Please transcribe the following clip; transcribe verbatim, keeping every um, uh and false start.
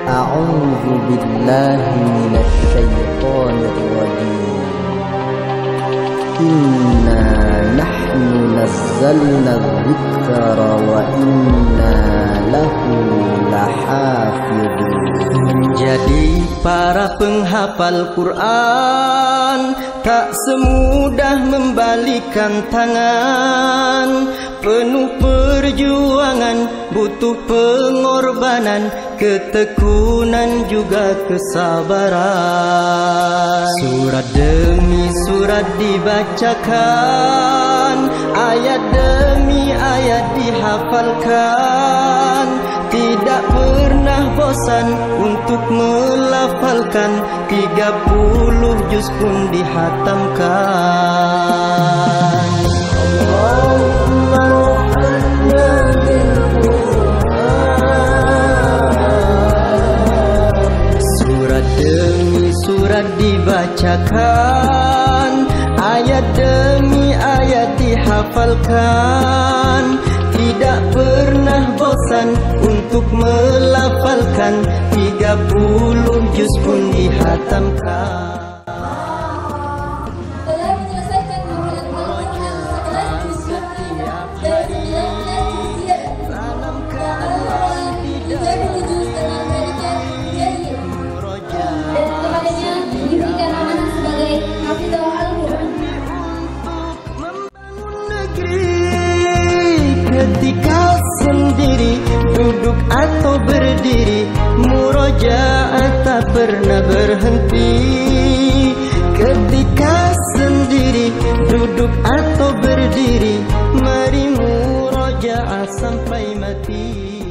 A'udzu billahi minasy syaithanir rajim. Inna nahnu nazzalna dzikra wa inna lahu lahafidun. Jadi para penghafal Quran tak semudah membalikan tangan. Penuh perjuangan, butuh pengorbanan, ketekunan juga kesabaran. Surat demi surat dibacakan, ayat demi ayat dihafalkan. Tidak pernah bosan untuk melafalkan, tiga puluh juz pun dihatamkan. Surat demi surat dibacakan, ayat demi ayat dihafalkan. Tidak pernah bosan untuk melafalkan, tiga puluh juz pun dihatamkan. Telah menyelesaikan hafalan Al-Quran setelah disyukuri dari sembilan belas usia dalam keadaan tiga puluh juz dengan derajat jahil, dan kepadanya diberikan amanah sebagai hafizah Al-Quran. Ketika sendiri, duduk atau berdiri, murojaah tak pernah berhenti. Ketika sendiri, duduk atau berdiri, mari murojaah sampai mati.